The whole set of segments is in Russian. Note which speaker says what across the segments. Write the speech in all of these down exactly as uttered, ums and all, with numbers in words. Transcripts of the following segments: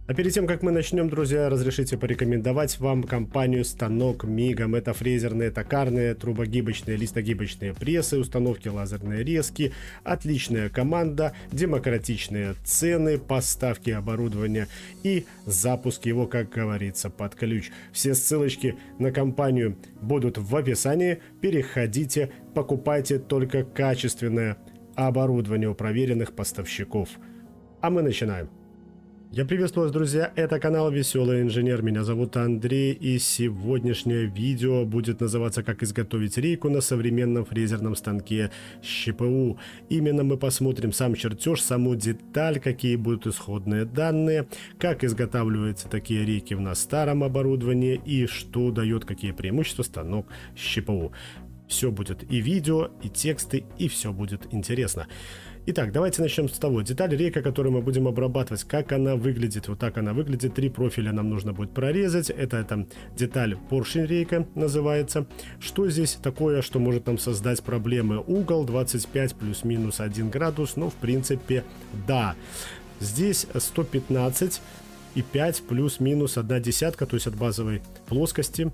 Speaker 1: А перед тем, как мы начнем, друзья, разрешите порекомендовать вам компанию «Станок Мигом». Это фрезерные, токарные, трубогибочные, листогибочные прессы, установки лазерные резки, отличная команда, демократичные цены, поставки оборудования и запуск его, как говорится, под ключ. Все ссылочки на компанию будут в описании. Переходите, покупайте только качественное оборудование у проверенных поставщиков. А мы начинаем. Я приветствую вас, друзья, это канал Веселый Инженер, меня зовут Андрей, и сегодняшнее видео будет называться «Как изготовить рейку на современном фрезерном станке ЩПУ». Именно мы посмотрим сам чертеж, саму деталь, какие будут исходные данные, как изготавливаются такие рейки на старом оборудовании и что дает какие преимущества станок ЩПУ. Все будет и видео, и тексты, и все будет интересно. Итак, давайте начнем с того. Деталь рейка, которую мы будем обрабатывать, как она выглядит. Вот так она выглядит. Три профиля нам нужно будет прорезать. Это, это деталь поршень рейка называется. Что здесь такое, что может нам создать проблемы? Угол двадцать пять плюс-минус один градус. Ну, в принципе, да. Здесь сто пятнадцать и пять плюс-минус одна десятка, то есть от базовой плоскости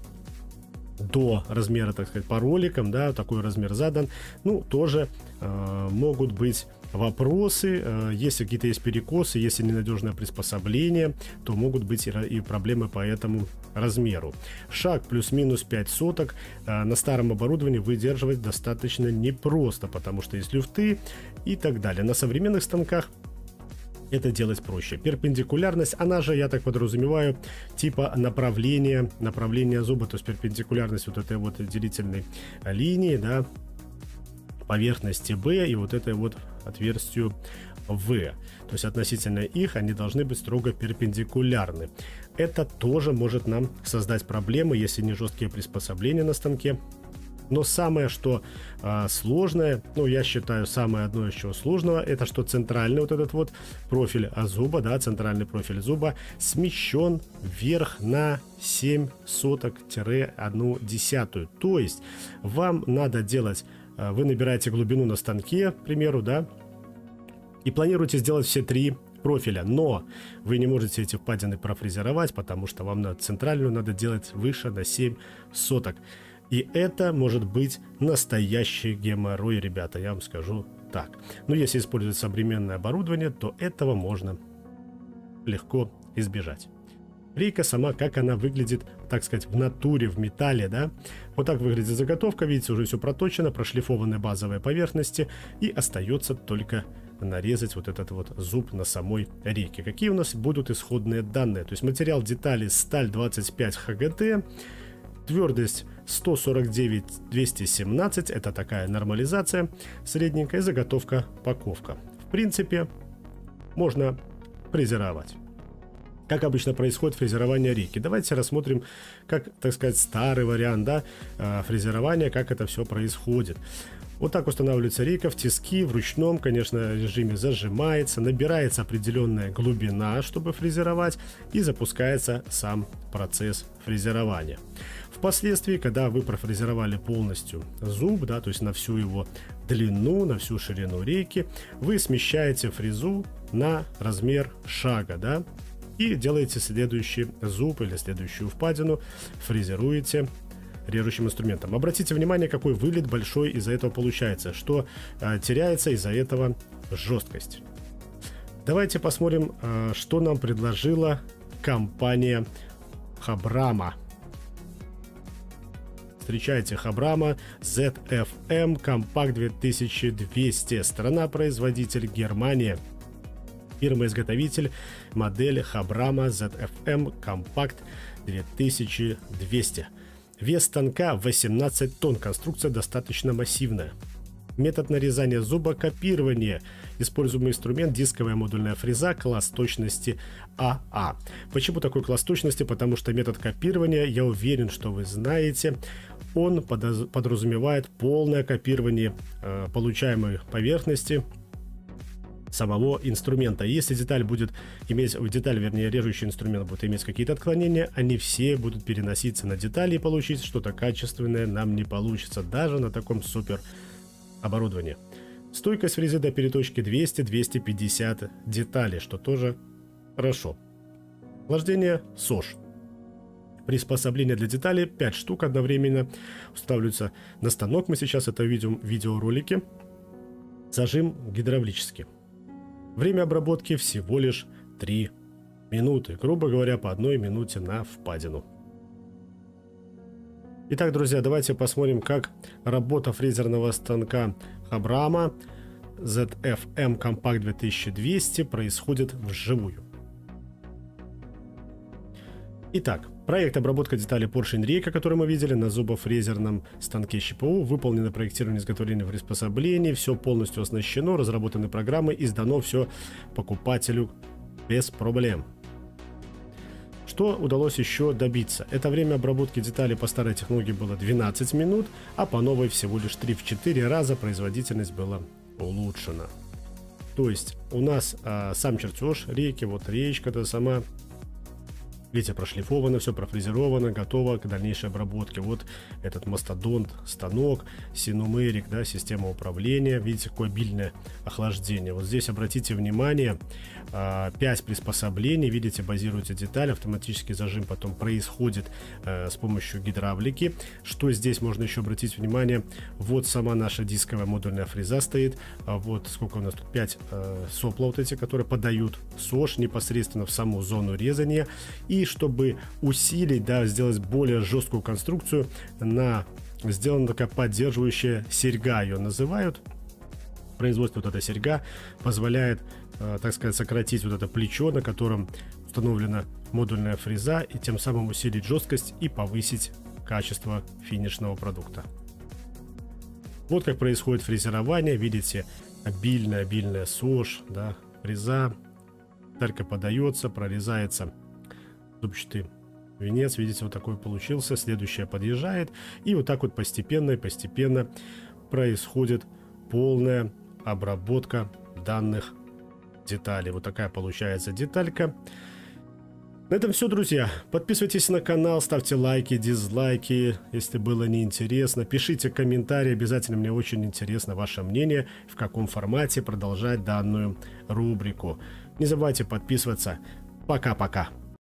Speaker 1: до размера, так сказать, по роликам, да, такой размер задан. Ну, тоже э, могут быть вопросы, э, если какие-то есть перекосы, если ненадежное приспособление, то могут быть и, и проблемы по этому размеру. Шаг плюс-минус пять соток э, на старом оборудовании выдерживать достаточно непросто, потому что есть люфты и так далее. На современных станках это делать проще. Перпендикулярность, она же, я так подразумеваю, типа направления, направления зуба, то есть перпендикулярность вот этой вот делительной линии, да, поверхности B и вот этой вот отверстию V. То есть относительно их они должны быть строго перпендикулярны. Это тоже может нам создать проблемы, если не жесткие приспособления на станке. Но самое, что а, сложное, ну, я считаю, самое одно из чего сложного, это что центральный вот этот вот профиль зуба, да, центральный профиль зуба смещен вверх на семь соток-одну десятую. То есть вам надо делать, а, вы набираете глубину на станке, к примеру, да, и планируете сделать все три профиля, но вы не можете эти впадины профрезеровать, потому что вам надо центральную надо делать выше на семь соток. И это может быть настоящий геморрой, ребята, я вам скажу так. Но если использовать современное оборудование, то этого можно легко избежать. Рейка сама, как она выглядит, так сказать, в натуре, в металле, да. Вот так выглядит заготовка, видите, уже все проточено, прошлифованы базовые поверхности, и остается только нарезать вот этот вот зуб на самой рейке. Какие у нас будут исходные данные? То есть материал детали сталь двадцать пять ха гэ тэ, твердость сто сорок девять двести семнадцать, это такая нормализация средненькая, заготовка паковка. В принципе, можно фрезеровать. Как обычно происходит фрезерование рейки? Давайте рассмотрим, как, так сказать, старый вариант, да, фрезерования, как это все происходит. Вот так устанавливается рейка в тиски, в ручном, конечно, режиме зажимается, набирается определенная глубина, чтобы фрезеровать, и запускается сам процесс фрезерования. Впоследствии, когда вы профрезеровали полностью зуб, да, то есть на всю его длину, на всю ширину рейки, вы смещаете фрезу на размер шага, да, и делаете следующий зуб или следующую впадину, фрезеруете режущим инструментом. Обратите внимание, какой вылет большой из-за этого получается, что э, теряется из-за этого жесткость. Давайте посмотрим, э, что нам предложила компания Habrama. Встречайте, Habrama зет эф эм Compact две тысячи двести. Страна-производитель Германия. Фирма-изготовитель модели Habrama зет эф эм Compact две тысячи двести. Вес станка восемнадцать тонн, конструкция достаточно массивная. Метод нарезания зуба — копирование. Используемый инструмент — дисковая модульная фреза, класс точности а а. Почему такой класс точности? Потому что метод копирования, я уверен, что вы знаете, он подразумевает полное копирование э, получаемой поверхности самого инструмента. Если деталь будет иметь, деталь, вернее, режущий инструмент будет иметь какие-то отклонения, они все будут переноситься на детали, и получить что-то качественное нам не получится, даже на таком супер оборудовании. Стойкость фрезы до переточки двести — двести пятьдесят деталей, что тоже хорошо. Охлаждение СОЖ. Приспособления для деталей пять штук одновременно устанавливаются на станок. Мы сейчас это видим в видеоролике. Зажим гидравлический. Время обработки всего лишь три минуты. Грубо говоря, по одной минуте на впадину. Итак, друзья, давайте посмотрим, как работа фрезерного станка Habrama зет эф эм Compact две тысячи двести происходит вживую. Итак, проект обработка деталей поршень рейка, который мы видели на зубофрезерном станке ЩПУ, выполнено проектирование, изготовление приспособлений, все полностью оснащено, разработаны программы и сдано все покупателю без проблем. Что удалось еще добиться? Это время обработки деталей по старой технологии было двенадцать минут, а по новой всего лишь три-четыре раза производительность была улучшена. То есть у нас а, сам чертеж рейки, вот речка-то сама, видите, прошлифовано, все профрезеровано, готово к дальнейшей обработке. Вот этот мастодонт, станок, синумерик, да, система управления. Видите, какое обильное охлаждение. Вот здесь обратите внимание, пять приспособлений, видите, базируется деталь, автоматический зажим потом происходит э, с помощью гидравлики. Что здесь можно еще обратить внимание? Вот сама наша дисковая модульная фреза стоит. А вот сколько у нас тут? пять э, сопла вот эти, которые подают СОЖ непосредственно в саму зону резания. И чтобы усилить, да, сделать более жесткую конструкцию, на сделана такая поддерживающая серьга, ее называют. Производство вот эта серьга позволяет, э, так сказать, сократить вот это плечо, на котором установлена модульная фреза, и тем самым усилить жесткость и повысить качество финишного продукта. Вот как происходит фрезерование. Видите, обильная-обильная СОЖ, да, фреза, деталька подается, прорезается зубчатый венец, видите, вот такой получился. Следующая подъезжает, и вот так вот постепенно и постепенно происходит полная обработка данных деталей. Вот такая получается деталька. На этом все, друзья. Подписывайтесь на канал, ставьте лайки, дизлайки, если было неинтересно. Пишите комментарии, обязательно, мне очень интересно ваше мнение, в каком формате продолжать данную рубрику. Не забывайте подписываться. Пока-пока.